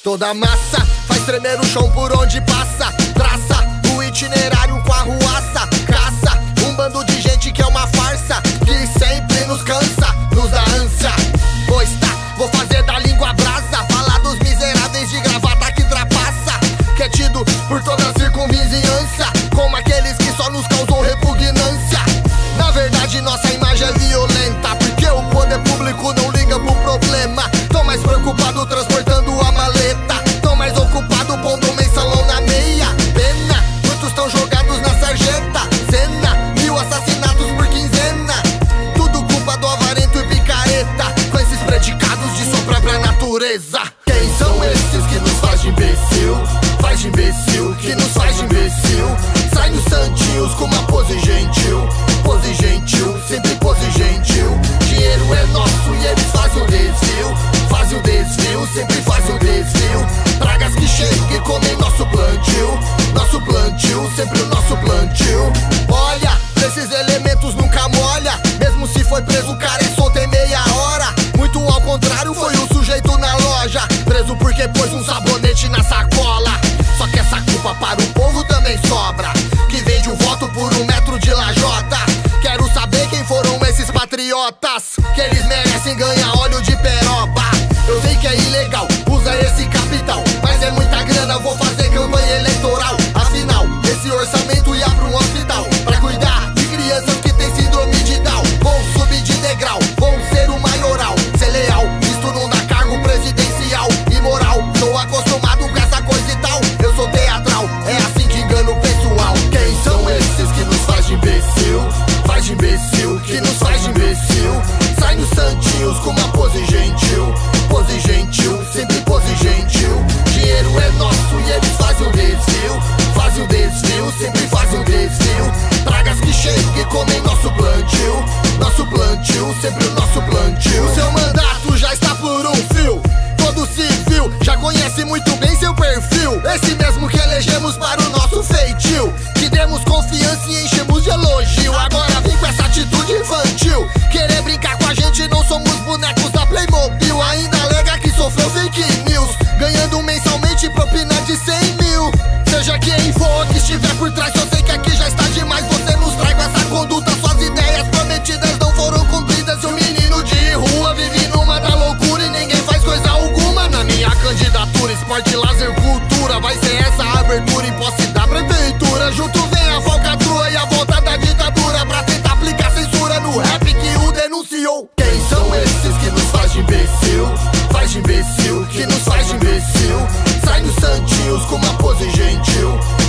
Toda massa faz tremer o chão por onde passa. Traça o itinerário com a ruaça. Caça um bando de gente que é uma farsa, que sempre nos cansa, nos dá ânsia. Pois tá, vou fazer da língua brasa. Falar dos miseráveis de gravata que trapaça, que é tido por toda a circunvizinhança como aqueles que só nos causam repugnância. Na verdade nossa imagem é violenta, porque o poder público não liga pro problema. Tão mais preocupado transportando a maleta, tão mais ocupado pondo um mensalão na meia. Pena, muitos estão jogados na sarjeta. Cena, 1000 assassinatos por quinzena. Tudo culpa do avarento e picareta, com esses predicados de sua própria natureza. Quem são esses que nos faz de imbecil? Faz de imbecil, que nos faz de imbecil. Sai nos santinhos com uma pose gentil. Pose gentil, sempre pose gentil. Dinheiro é nosso e eles fazem o desvio. Fazem o desvio, sempre fazem o desvio. Pragas que chegam e comem nosso plantio. Nosso plantio, sempre o nosso plantio. Olha, esses elementos nunca molha. Mesmo se foi preso, o cara é solto em meia hora. Muito ao contrário, foi o sujeito na loja, preso porque pôs um sabonete na sacola. Só que essa culpa para o povo também sobra, que vende o voto por 1 metro de lajota. Quero saber quem foram esses patriotas, que eles merecem ganhar óleo de peroba. Eu sei que é ilegal, usa esse capital, mas é muita grana, vou fazer campanha eleitoral. Afinal, esse orçamento ia pra um hospital, pra cuidar de crianças que tem síndrome de Down. Vão subir de degrau, vão ser o maioral. Ser leal, isto não dá cargo presidencial. Imoral, tô acostumado com essa coisa e tal. Eu sou teatral, é assim que engano o pessoal. Quem são esses que nos faz de imbecil? Faz de imbecil, que nos faz de imbecil. Sai nos santinhos com uma pose gentil. Pose gentil, sempre pose gentil. Dinheiro é nosso e eles fazem o desvio. Fazem o desvio, sempre fazem o desvio. Pragas que chegam e comem nosso plantio. Nosso plantio, sempre o nosso plantio. O seu mandato já está por um fio. Todo civil já conhece muito bem seu perfil. Esse mesmo que elegemos para o nosso feitio, que demos confiança e enchemos de elogio. Agora vem com essa atitude infantil, querer brincar com a gente, não somos bonecos da Playmobil. Ainda alega que sofreu fake news, ganhando mensalmente propina de 100 mil. Seja quem for que estiver por trás, eu sei que aqui já está demais. Você nos traz com essa conduta, suas ideias prometidas não foram cumpridas. E o menino de rua vive numa da loucura e ninguém faz coisa alguma. Na minha candidatura, esporte, lazer, cultura, vai ser essa a abertura em posse da prefeitura. Junto vem a falcatrua e a volta da ditadura, pra tentar aplicar censura no rap que o denunciou. Quem são esses que nos faz de imbecil? Faz de imbecil, que nos faz de imbecil. Sai nos santinhos com uma pose gentil.